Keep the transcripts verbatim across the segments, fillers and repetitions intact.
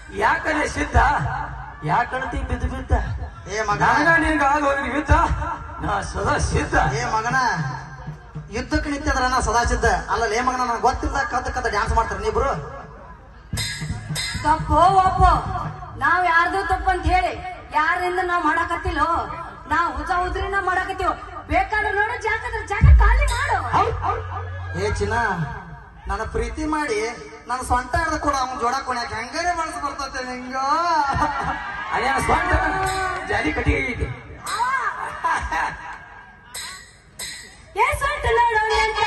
ಯಾಕಂದ್ರೆ ಸಿದ್ಧ ಯಾಕಂತ ಬಿದ್ದು ಬಿದ್ದ ಏ ಮಗ ನಿನ್ಗ ಆಗ ಹೋಗಿ ಯುದ್ಧ ನಾ ಸದಾ ಸಿದ್ಧ. ಏ ಮಗನ ಯುದ್ಧಕ್ಕೆ ನಿಂತಿದ್ರ ನಾ ಸದಾ ಸಿದ್ಧ ಅಲ್ಲ ಲೇ ಮಗನ ನನಗೆ ಗೊತ್ತಿಲ್ಲ ಕದ್ದ ಕದ್ದ ಡ್ಯಾನ್ಸ್ ಮಾಡ್ತಾರೆ ನೀಬ್ರು. ತಪ್ಪೋ ಒಪ್ಪೋ ನಾವ್ ಯಾರ್ದು ತಪ್ಪು ಅಂತ ಹೇಳಿ ಯಾರಿಂದ ನಾವ್ ಮಾಡಾಕತ್ತಿಲ್ಲೋ ನಾವ್ ಉಜ ಉದ್ರಿನ ಮಾಡಾಕತ್ತೀವ್. ಬೇಕಾದ್ರೆ ನೋಡು ಜಾಗದ್ರ ಜಾಗ ಖಾಲಿ ಮಾಡು. ಏ ಚಿನ್ನ ನನ್ನ ಪ್ರೀತಿ ಮಾಡಿ ನನ್ನ ಸ್ವಂತ ಹಿಡ್ದ ಕೂಡ ಅವ್ನ ಜೋಡ ಕೊಡ್ಯಾಕ ಹೆಂಗಾರೆ ಮನಸ್ಸು ಬರ್ತೈತೆ ನಿಂಗ. ಅಯ್ಯ ಸ್ವಂತ ಜಾಲಿ ಕಟ್ಟಿಗೆ ಐತಿ. ಏ ಸ್ವಂತ ನೋಡು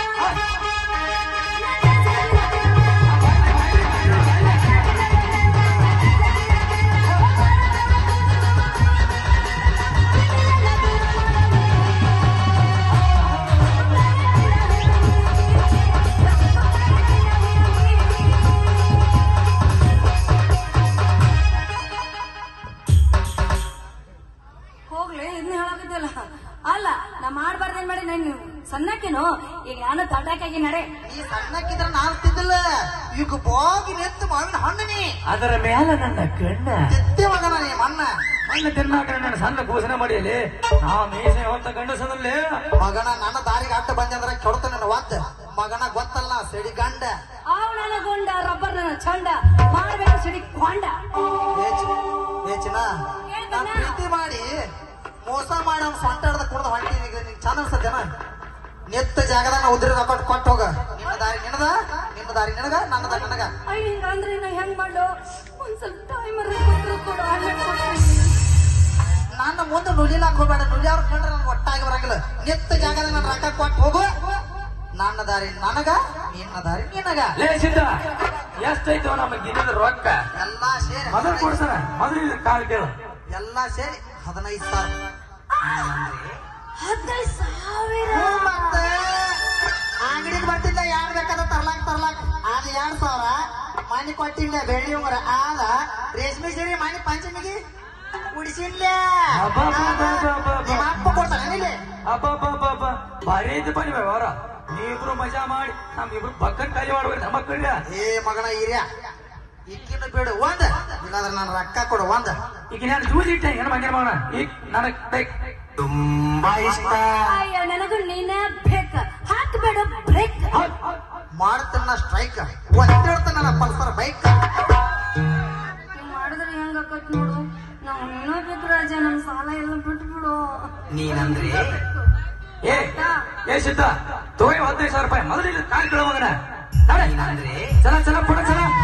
ಹೋಗ್ಲಿ ಇದನ್ನ ಹೇಳಾಕತ್ತಿಲ್ಲ. ಅಲ್ಲ ನಾ ಮಾಡ್ಬಾರ್ದೇನ್ ಮಾಡಿ ನಾನು ಸಣ್ಣಕ್ಕೇನು ಈಗ ನಾನು ತಟಾಕಾಗಿ ನಡೆ. ನೀ ಸಣ್ಣಕ್ಕಿದ್ರ ನಾನು ತಿದ್ದಿಲ್ಲ ಈಗ ಬಾಗಿ ನೆತ್ತು ಮಾವಿನ ಹಣ್ಣಿನಿ ಅದರ ಮೇಲೆ ನನ್ನ ಕಣ್ಣ ತಿದ್ದೆ ಮಗನ ನೀ ಮಣ್ಣ ಮಣ್ಣ ತಿನ್ನಾಕ ನನ್ನ ಸಣ್ಣ ಘೋಷಣೆ ಮಾಡಿಯಲ್ಲಿ ನಾ ಮೀಸೆ ಹೊತ್ತ ಗಂಡಸದಲ್ಲಿ ಮಗನ ನನ್ನ ದಾರಿಗೆ ಅಡ್ಡ ಬಂದ್ರೆ ಕೆಡ್ತ ನನ್ನ ಒದ್ದ ಮಗನ ಗೊತ್ತಲ್ಲ ಸಿಡಿ ಗಂಡ ಅವ್ ನನ್ನ ಗೊಂಡ ರಬ್ಬರ್ ನನ್ನ ಚಂಡ ಮಾಡ್ಬೇಕು ಸಿಡಿ ಕೊಂಡ. ಏ ಚಿನ್ನ ನಾನ್ ಪ್ರೀತಿ ಮಾಡಿ ಮೋಸ ಮಾಡಿ ಅವ್ನ ಸ್ವಂತ ಹಿಡ್ದ ಕುಡ್ದ ಹೊಂಟಿ ನಿಂಗೆ ಚಂದ ಅನ್ಸತ್ತೇನ. ನೆತ್ತ ಜಾಗದಾಗ ಉದ್ರಿ ರಬ್ಬಟ್ ಕೊಟ್ಟು ಹೋಗ ನಿನ್ನ ದಾರಿ ನಿನದ ನಿನ್ನ ದಾರಿ ನಿನಗ ನನ್ನ ದಾರಿ ನನಗ. ಅಯ್ಯ ಹಿಂಗಂದ್ರೆ ನಾ ಹೆಂಗ್ ಮಾಡು ಒಂದ್ ಸ್ವಲ್ಪ ಟೈಮ್ ಕೊಡು. ನನ್ನ ಮುಂದೆ ನುಲಿಲಾಕ್ ಹೋಗ್ಬೇಡ ನುಲಿ ಅವ್ರ ಕಂಡ್ರೆ ನನ್ಗೆ ಒಟ್ಟಾಗಿ ಬರಂಗಿಲ್ಲ. ನೆತ್ತ ಜಾಗದಾಗ ನನ್ನ ರೊಕ್ಕ ಕೊಟ್ಟು ಹೋಗು ನನ್ನ ದಾರಿ ನನಗ ನಿನ್ನ ದಾರಿ ನಿನಗ. ಲೇ ಸಿದ್ಧ ಎಷ್ಟೈತವ ನಮ್ಮ ಗಿನ್ನದ ರೊಕ್ಕ ಎಲ್ಲಾ ಸೇರಿ ಮೊದಲು ಕೊಡ್ಸಣ ಮೊದಲು ಕಾಲ್ ಕೇಳು ಎಲ್ಲಾ ಸೇರಿ ಹದಿನೈದು ಸಾವಿರ. ಹದಿನೈದು ಸಾವಿರ ಮತ್ತೆ ಅಂಗಡಿಗೆ ಬರ್ತಿದ್ದ ಯಾರು ಬೇಕಾದ ತರ್ಲಾಕ್ ತರ್ಲಾಕ್ ಅದ್ ಎರಡ್ ಸಾವಿರ ಮನೆ ಕೊಟ್ಟಿಲ್ಲ ಬೆಳ್ಳಿ ಉಂಗ್ರ ಆದ ರೇಷ್ಮೆ ಸೀರೆ ಮನೆ ಪಂಚಮಿಗೆ ಉಡಿಸಿಲ್ಲ ನಿಮ್ಮ ಅಪ್ಪ ಕೊಡ್ತಾನೆ ಇಲ್ಲಿ. ಅಬ್ಬಬ್ಬಬ್ಬ ಭಾರಿ ಐತಿ ಬನ್ನಿ ವ್ಯವಹಾರ. ನೀವಿಬ್ರು ಮಜಾ ಮಾಡಿ ನಮ್ಗಿಬ್ರು ಬಕ್ಕನ್ ಖಾಲಿ ಮಾಡ್ಬೇಡಿ ನಮ್ಮ ಕಳ್ಳ. ಏ ಮಗನ ಹಿರಿಯ ಇಕ್ಕಿನ ಬೇಡ ಒಂದ್ ಇಲ್ಲಾಂದ್ರೆ ನಾನು ರೊಕ್ಕ ಕೊಡು ಒಂದ್. ಈಗ ನಾನು ಜೂಜ್ ಇಟ್ಟೆ ಏನ್ ಮಂಗೆ ಮಾಡೋಣ ಈಗ ನನಗ್ ಬೇಕು ತುಂಬಾ ಇಷ್ಟ. ಅಯ್ಯೋ ನನಗೂ ನೀನ ಬೇಕ ಹಾಕ್ಬೇಡ ಬ್ರೇಕ್ ಮಾಡ್ತಾನ ಸ್ಟ್ರೈಕ್ ಒತ್ತಿಡ್ತಾನ ನನ್ನ ಪಲ್ಸರ್ ಬೈಕ್. ಮಾಡಿದ್ರೆ ಹೆಂಗ ಆಕತ್ ನೋಡು. ನಾವು ಏನೋ ಬೇಕು ರಾಜ ನಮ್ ಸಾಲ ಎಲ್ಲ ಬಿಟ್ಬಿಡು. ನೀನಂದ್ರೆ ಏ ಏ ಸಿದ್ಧ ತೋಯ್ ಹದಿನೈದು ಸಾವಿರ ರೂಪಾಯಿ ಮೊದಲು ಕಾಲ್ ಕೇಳೋ ಮಗನ. ಚಲ ಚಲ ಪಡ ಚಲ